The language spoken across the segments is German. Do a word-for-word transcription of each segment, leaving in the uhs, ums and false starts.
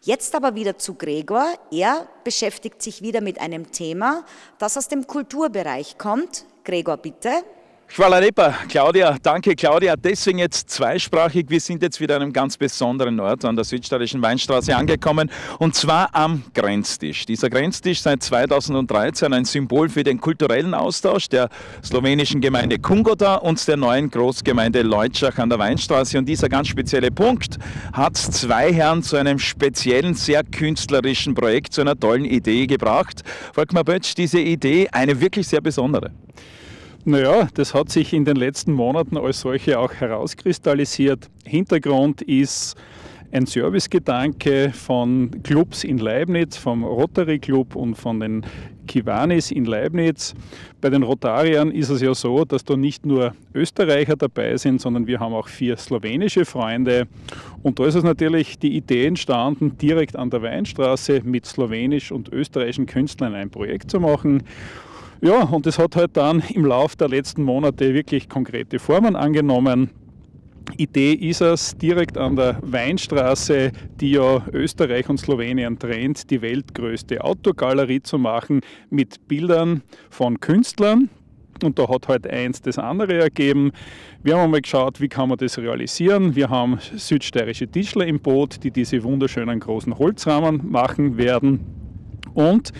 Jetzt aber wieder zu Gregor. Er beschäftigt sich wieder mit einem Thema, das aus dem Kulturbereich kommt. Gregor, bitte. Hvala lepa, Claudia. Danke, Claudia. Deswegen jetzt zweisprachig. Wir sind jetzt wieder an einem ganz besonderen Ort an der Südsteirischen Weinstraße angekommen, und zwar am Grenztisch. Dieser Grenztisch seit zweitausenddreizehn ein Symbol für den kulturellen Austausch der slowenischen Gemeinde Kungota und der neuen Großgemeinde Leutschach an der Weinstraße. Und dieser ganz spezielle Punkt hat zwei Herren zu einem speziellen, sehr künstlerischen Projekt, zu einer tollen Idee gebracht. Volkmar Bötsch, diese Idee, eine wirklich sehr besondere. Naja, das hat sich in den letzten Monaten als solche auch herauskristallisiert. Hintergrund ist ein Servicegedanke von Clubs in Leibniz, vom Rotary Club und von den Kiwanis in Leibniz. Bei den Rotariern ist es ja so, dass da nicht nur Österreicher dabei sind, sondern wir haben auch vier slowenische Freunde. Und da ist es natürlich die Idee entstanden, direkt an der Weinstraße mit slowenisch und österreichischen Künstlern ein Projekt zu machen. Ja, und es hat halt dann im Laufe der letzten Monate wirklich konkrete Formen angenommen. Idee ist es, direkt an der Weinstraße, die ja Österreich und Slowenien trennt, die weltgrößte Outdoor-Galerie zu machen mit Bildern von Künstlern. Und da hat halt eins das andere ergeben. Wir haben einmal geschaut, wie kann man das realisieren. Wir haben südsteirische Tischler im Boot, die diese wunderschönen großen Holzrahmen machen werden. Und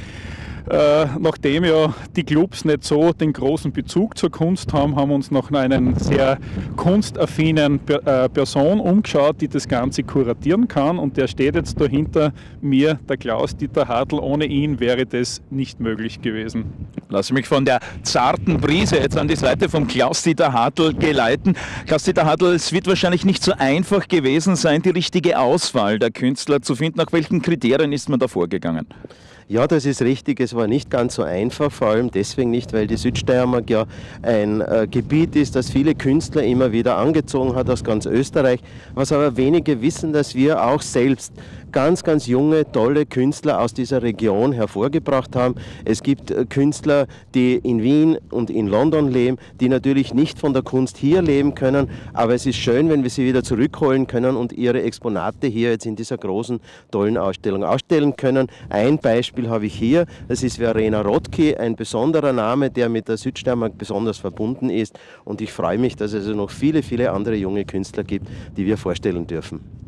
Äh, nachdem ja die Clubs nicht so den großen Bezug zur Kunst haben, haben wir uns nach einer sehr kunstaffinen per, äh, Person umgeschaut, die das Ganze kuratieren kann, und der steht jetzt da hinter mir, der Klaus-Dieter Hartl. Ohne ihn wäre das nicht möglich gewesen. Lass mich von der zarten Brise jetzt an die Seite vom Klaus-Dieter Hartl geleiten. Klaus-Dieter Hartl, es wird wahrscheinlich nicht so einfach gewesen sein, die richtige Auswahl der Künstler zu finden. Nach welchen Kriterien ist man da vorgegangen? Ja, das ist richtig. Es war nicht ganz so einfach, vor allem deswegen nicht, weil die Südsteiermark ja ein äh, Gebiet ist, das viele Künstler immer wieder angezogen hat aus ganz Österreich. Was aber wenige wissen, dass wir auch selbst ganz, ganz junge, tolle Künstler aus dieser Region hervorgebracht haben. Es gibt äh, Künstler, die in Wien und in London leben, die natürlich nicht von der Kunst hier leben können, aber es ist schön, wenn wir sie wieder zurückholen können und ihre Exponate hier jetzt in dieser großen, tollen Ausstellung ausstellen können. Ein Beispiel habe ich hier, das ist Verena Rotki, ein besonderer Name, der mit der Südsteiermark besonders verbunden ist, und ich freue mich, dass es also noch viele, viele andere junge Künstler gibt, die wir vorstellen dürfen.